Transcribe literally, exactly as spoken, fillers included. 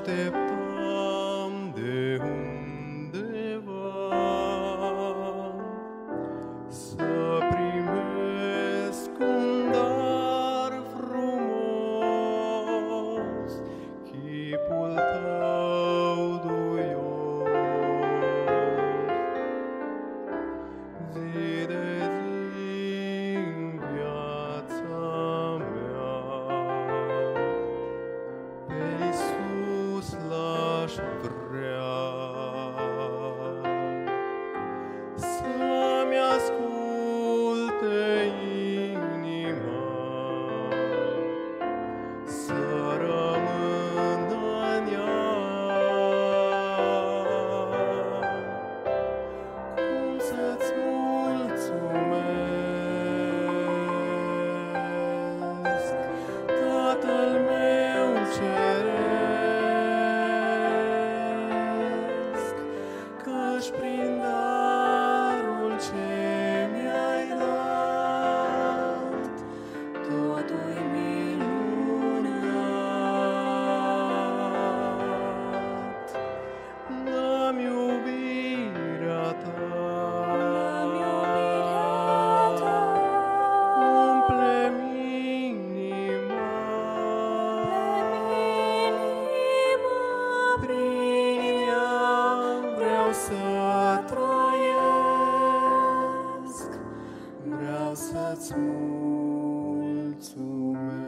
așteptam de undeva să primesc un dar frumos, chipul tău duios. Zi de zi în viața mea pe Iisus l-aș vrea, să-mi asculte inima, să rămână în ea. Cum să-ți mulțumesc, Tatăl meu ceresc, căci prin darul ce mi-ai dat, totul-i minunat. Dă-mi iubirea ta, umple-mi inima, prin ea vreau să trăiesc, vreau să-ți mulțumesc.